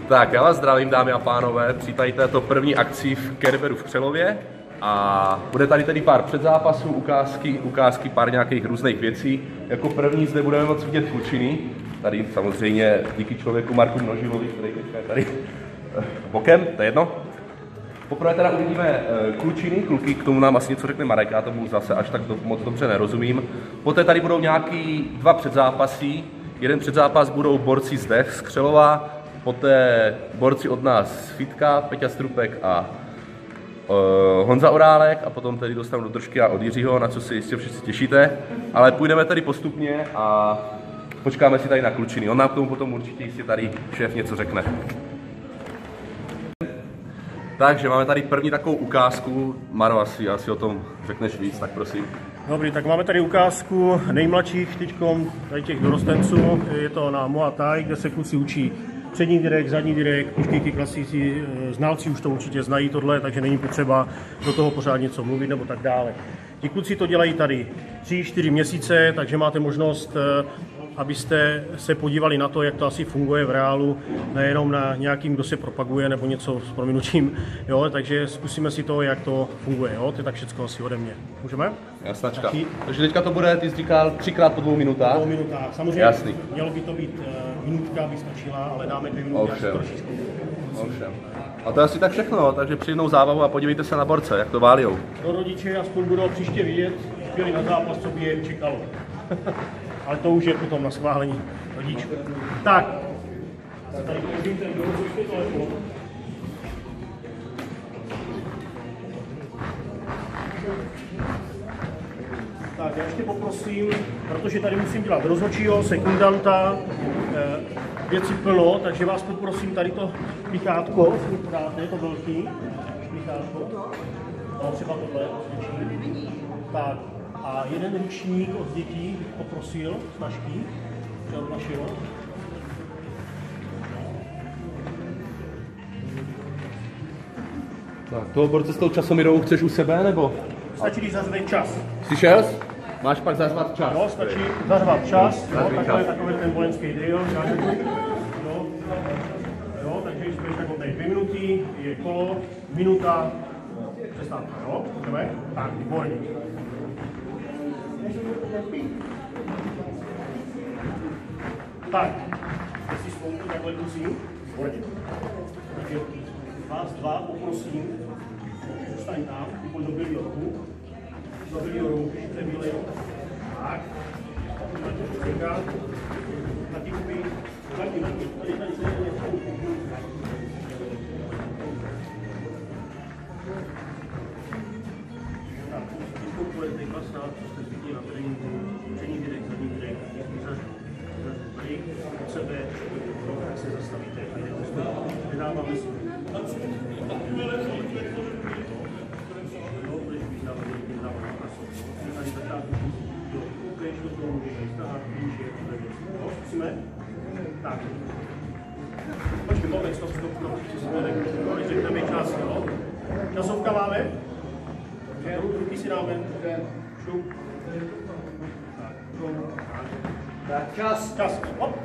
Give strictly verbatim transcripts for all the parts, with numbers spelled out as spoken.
Tak, já vás zdravím, dámy a pánové, při tady této první akci v Kerberu v Křelově. A bude tady tedy pár předzápasů, ukázky, ukázky pár nějakých různých věcí. Jako první zde budeme moct vidět klučiny. Tady samozřejmě díky člověku Marku Množivovi, který je tady bokem, to je jedno. Poprvé teda uvidíme klučiny, kluky, k tomu nám asi něco řekne Marek, já tomu zase až tak do, moc dobře nerozumím. Poté tady budou nějaký dva předzápasy. Jeden předzápas budou borci zde z Křelova, poté borci od nás z Fitka, Peťa Strupek a uh, Honza Orálek a potom tedy dostanu do držky a od Jiřího, na co si jistě všichni těšíte. Ale půjdeme tady postupně a počkáme si tady na klučiny. On nám k tomu potom určitě jistě tady šéf něco řekne. Takže máme tady první takovou ukázku. Maro, asi, asi o tom řekneš víc, tak prosím. Dobrý, tak máme tady ukázku nejmladších tyčkom, tady těch dorostenců. Je to na Muay Thai, kde se kluci učí přední direkt, zadní direkt, puškyky klasici, znalci už to určitě znají tohle, takže není potřeba do toho pořád něco mluvit nebo tak dále. Ti kluci to dělají tady tři čtyři měsíce, takže máte možnost, abyste se podívali na to, jak to asi funguje v reálu, nejenom na nějakým, kdo se propaguje nebo něco s prominutím, jo, takže zkusíme si to, jak to funguje, jo, to je tak všecko asi ode mě. Můžeme? Jasnačka. Taky. Takže teďka to bude, ty jsi říkal, třikrát po dvou minutách? Po dvou minutách, samozřejmě. Jasný. Mělo by to být uh, minutka, by stačila, ale dáme dvě minuty, až to trošičku. Ovšem. A to je asi tak všechno, takže příjemnou zábavu a podívejte se na borce, jak to válijou. Pro rodiče aspoň budou příště vidět, když na zápas, co by je čekalo. Ale to už je potom na schválení rodičů. Tak, tady koupím ten dohodzučný telefon. Tak, já ještě poprosím, protože tady musím dělat rozhodčího, sekundanta, věci plno, takže vás poprosím tady to pichátko, dáte to velký pichátko, no, třeba tohle, tak. A jeden ručník od dětí bych poprosil, snažky, od našeho. Tak, toho borce s tou časomirou chceš u sebe, nebo? Stačí, když zařve čas. Slyšel jsi? Máš pak zařvat čas. No, stačí zařvat čas, no, takhle je takový ten vojenský drill, no, jo, takže když budeš takhle tady dvě minuty, je kolo, minuta, přestávka, jo, můžeme? Tak, výborně. Tak, jestli spolu takhle kusím, výborně. Takže vás dva poprosím, zůstaň tam, pojď do bílého rohu, do bílého rohu, píšte bílej roh. Tak, na to čeká, taky kupí, taky, taky, tady, tady, tady, tady. Tak, teď půjdete klasa, co jste zvyklí na tréninku, přední direkt, zadní direkt, tady od sebe, jak se zastavíte, a jdete z toho, nedáváme si. Tak. Počkej, moment, stop, stop, stop, stop, řekneme čas, jo? Časovka máme? Ruky si dáme. Šup. Tak, tak, čas, čas, hop.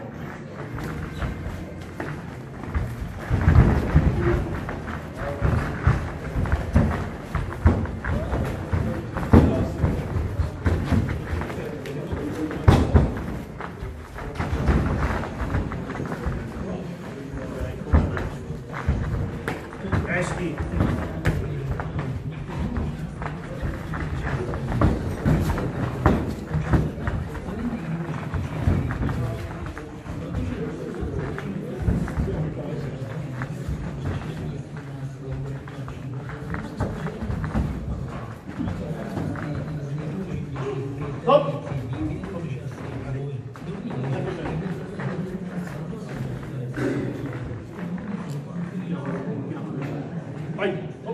Hezký. Hop. Pojď. Hop.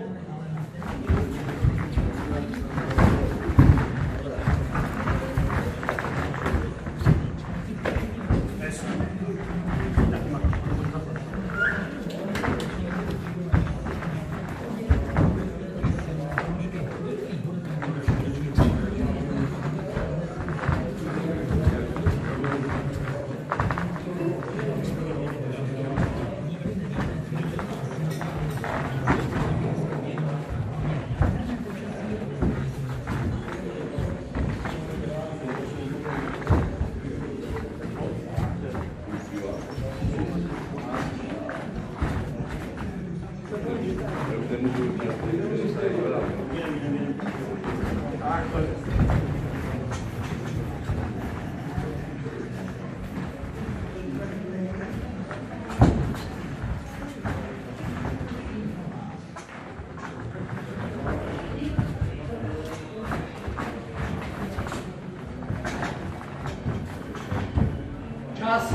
Čas.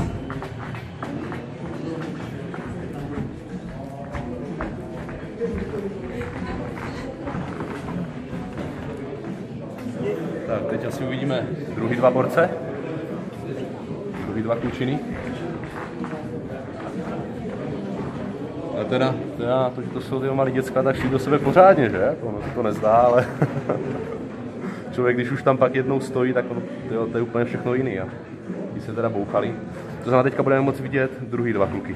Tak, teď asi uvidíme druhý dva borce. Druhý dva klučiny. Ale teda, teda to, že to jsou ty malí děcka, tak šli do sebe pořádně, že? To, to, to nezdá, ale člověk, když už tam pak jednou stojí, tak on, to, to je úplně všechno jiný. A ti se teda bouchali. To znamená, teďka budeme moci vidět druhý dva kluky.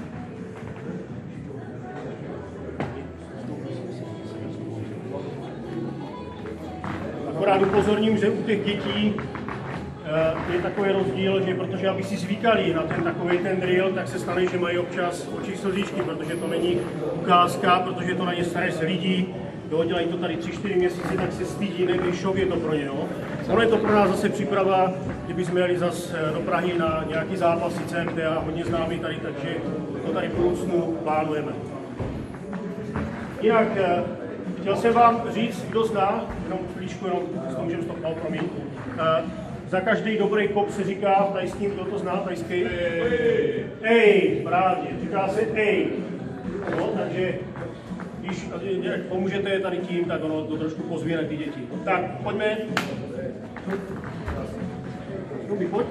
Akorát upozorním, že u těch dětí je takový rozdíl, že protože aby si zvykali na ten takový ten drill, tak se stane, že mají občas oči slzičky, protože to není ukázka, protože to na ně staré se lidi, jo, dělají to tady tři čtyři měsíce, tak se stydí, neví, šok je to pro ně. No. Ono je to pro nás zase příprava, kdybychom jeli zase do Prahy na nějaký zápas, sice kde já hodně známý tady, takže to tady v budoucnu plánujeme. Jinak chtěl jsem vám říct, kdo zná, jenom chvíličku, jenom s tom můžeme stopnout, promiň. Uh, za každý dobrý kop se říká v tajským, kdo to zná, tajský? Ej, ej, právě, říká se ej. No, takže když nějak pomůžete tady tím, tak ono to trošku pozvěne ty děti. Tak, pojďme. Ruby, pojď.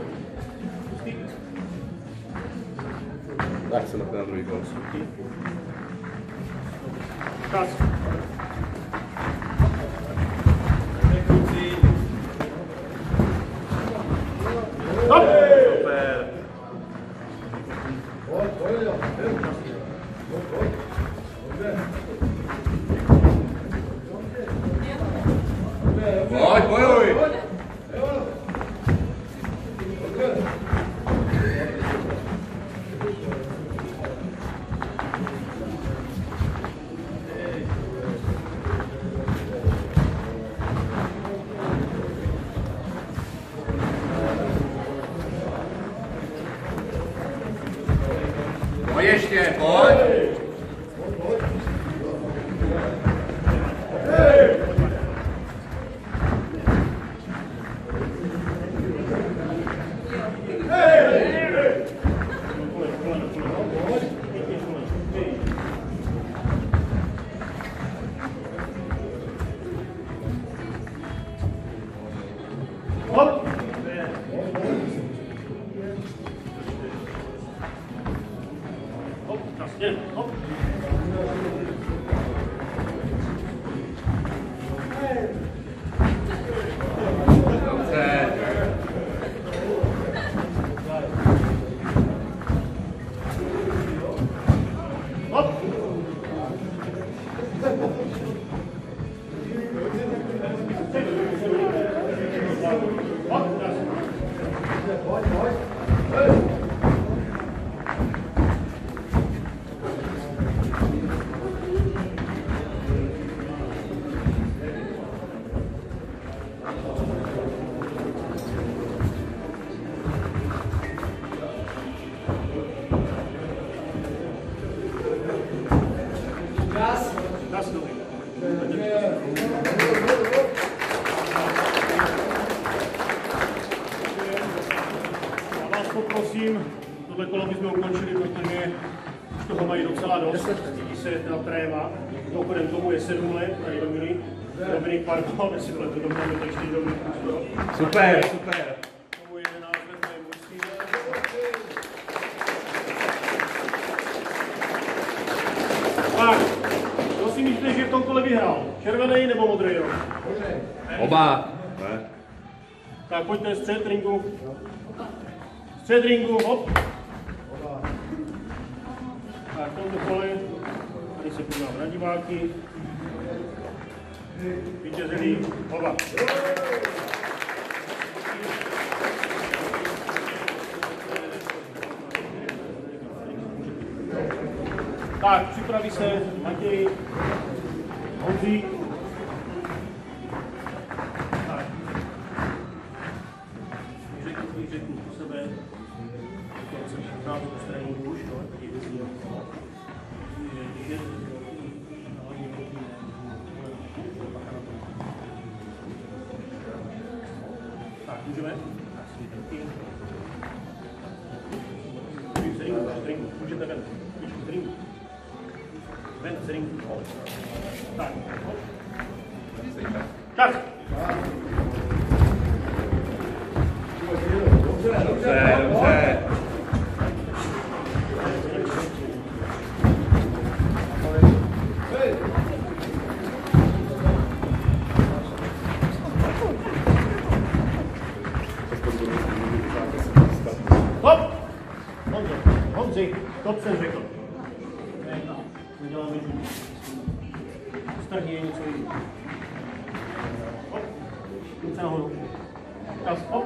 Tak se na druhý gol. Čas. Stop! Super. Pojď, bojuj! Pojď ještě, pojď! Hop! Hop, krásně, hop. Dobře. Hop! Hop, krásně. Čas. Krásně, dobrý. Já vás poprosím, tohle kolo bychom ukončili, protože už toho mají docela dost, cítí se na tréma. Mimochodem tomu je sedm let, tady Dominik, Dominik, pardon, jestli tohle to domáme, to ještě Dominik. Super, super. Tomu je jedenáct let, to je můj syn. Tak, kdo si myslíte, že v tom kole vyhrál? Červený nebo modrý? Oba. Ne. Tak pojďte střed ringu. Střed ringu, hop. Tak v tomto kole, tady se podívám na diváky. Vítězili oba. Tak, připraví se Matěj, Honzík. Tak. Řeknu, řeknu po sebe. To jsem znal do tréninku už, no, taky věcí. Tak, můžeme? Můžete ven. Ven, z ringu. Tak. Čas. Dobře, dobře. Hop! Honzo, Honzi, top jsem řekl. Uděláme žůl. Strhni je něco jiného. Hop. Ruce nahoru. Čas, hop.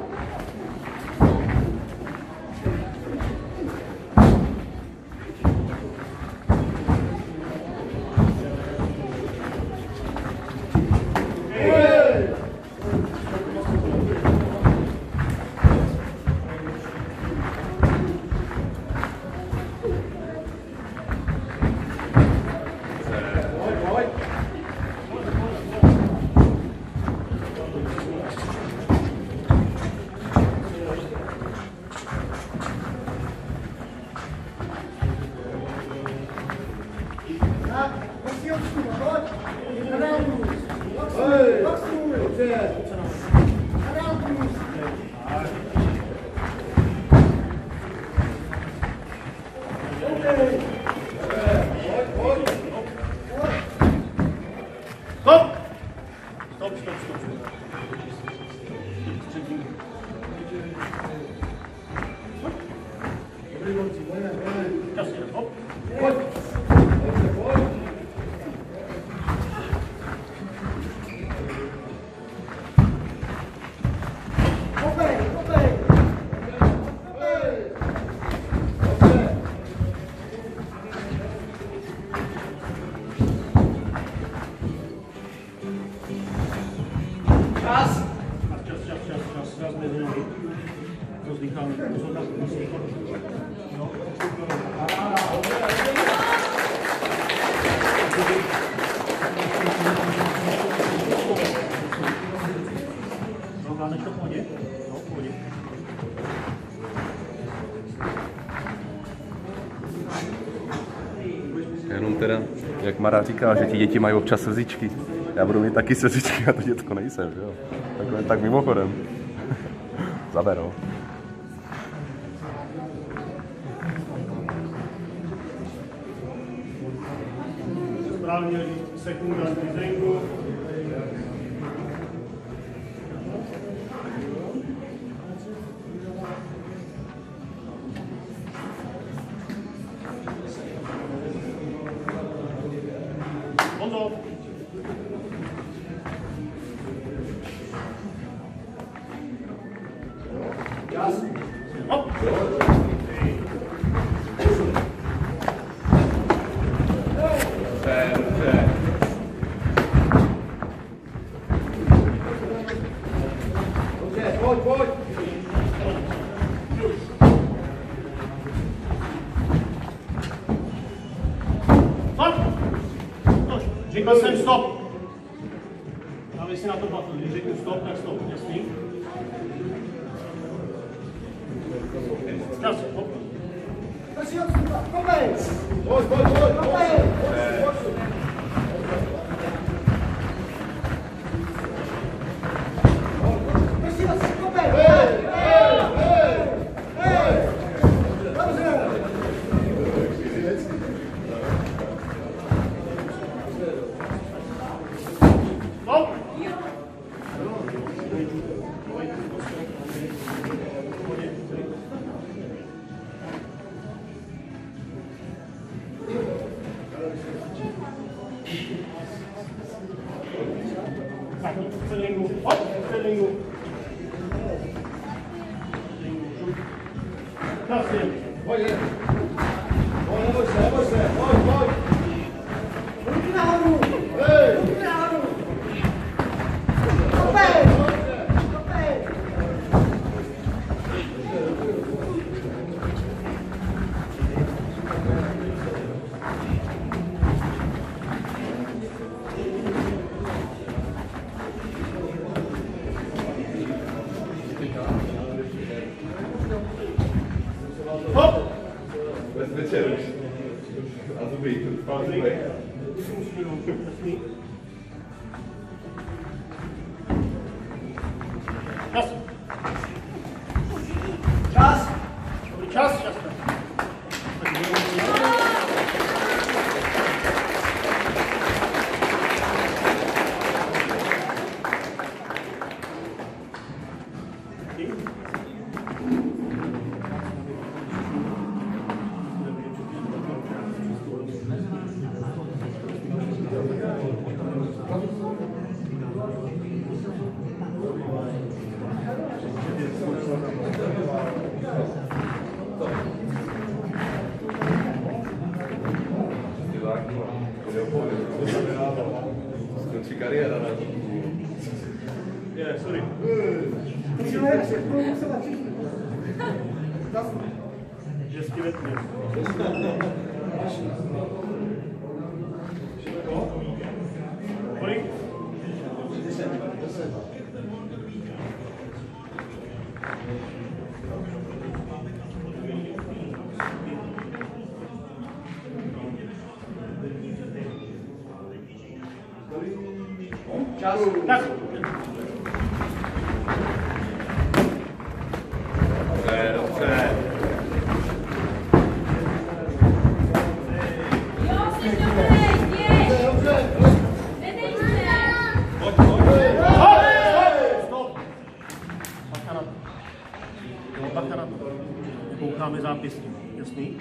Stop! Stop, stop, stop. Jasně, hop. Pojď. Čas! Čas, čas, čas, čas, čas mezi nohy. Rozdýcháme, pozor na musí. No. No, vládneš to v pohodě? No, v pohodě. Jenom teda, jak Mara říkala, že ti děti mají občas slzičky. Já budu mít taky slzičky a to děcko nejsem, jo. Takhle tak mimochodem. Zaberou. Správně sekunda z ringu. Honzo. Čas! Hop! Dobře, pojď, pojď! Stop! Říkal jsem stop. A vy si na to pamatujte, když řeknu stop, tak stop, jasný? Čas, hop. Pojď, pojď, pojď, pojď! Stop! Tak, před ringu, hop, před ringu. Čas je. Pojď, neboj se, neboj se, pojď, pojď! už. A zuby, a zuby. Čas. Čas! Dobrý čas, čas. Skončí kariéra, ne? Je, sorry. Šesti vetný. Kolik? Čas! Tak. Dobře, dobře. Jo, jsi dobrý, běž! Dobře! Nedej se! Pojď, pojď. Stop! Bacha na to. Jo, bacha na to. Koucháme zápisky. Jasný?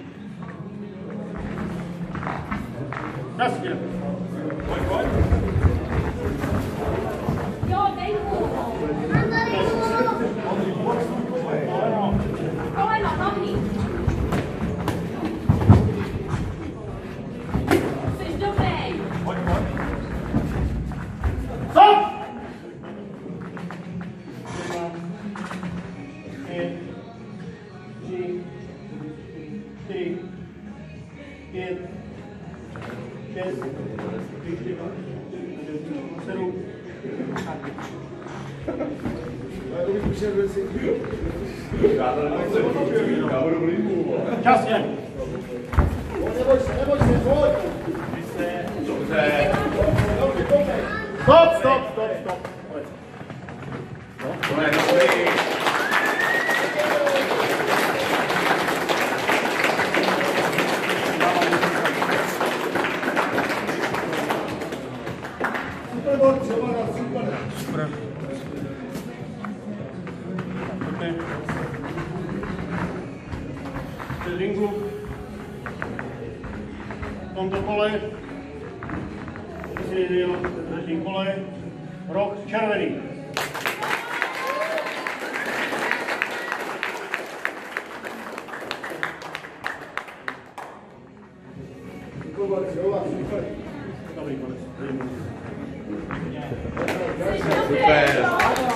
Čas, jdem. Pojď, pojď. Jo, dej mu! Koleno, nohy! Jsi dobrý! Pojď, pojď. Stop! Pět, tři, čtyři, pět, šest, sedm, Já to nechci, já budu v líbu. čas je. Neboj se, neboj se, pojď! Dobře. Stop, stop, stop, stop. Konec. To je dobrý. Super bod, třeba na super. Super. Pojďme. Před ringu. V tomto kole. Si jel v třetím kole. Rok červený. Dobrý konec. Super.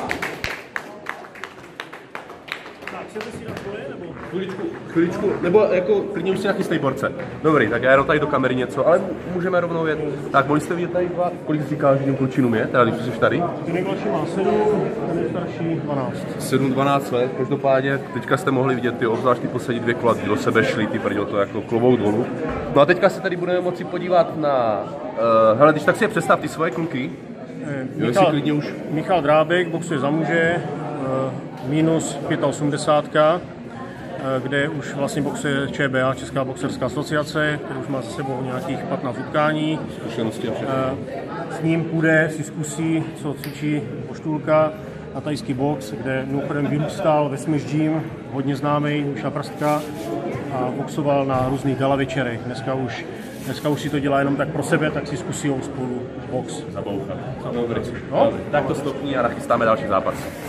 Tak, chcete si dát kole, nebo? Chviličku, chviličku, nebo jako klidně už si nachystej borce. Dobrý, tak já jenom tady do kamery něco, ale můžeme rovnou jet. Tak, mohli jste vidět tady dva, kolik jsi říkal, že těm klučinům je, teda když jsi tady? Ten nejmladší má sedm, ten nejstarší dvanáct. sedm dvanáct let, každopádně teďka jste mohli vidět ty obzvlášť ty poslední dvě kola, do sebe šli, ty prděl to jako klobouk dolů. No a teďka se tady budeme moci podívat na, uh, hele, když tak si je představ ty svoje kluky. Jo, jestli klidně už. Michal Drábek boxuje za muže, minus osmdesát pět, kde už vlastně boxuje ČBA, Česká boxerská asociace, který už má za sebou nějakých patnáct utkání. Zkušenosti a všechno. S ním půjde, si zkusí, co cvičí Poštůlka na tajský box, kde mimochodem vyrůstal ve Smash Gym, hodně známý, Miša Prstka, a boxoval na různých gala večerech. Dneska už, dneska už si to dělá jenom tak pro sebe, tak si zkusí spolu box. Zabouchat. Dobrý. No? Tak to stopní a nachystáme další zápas.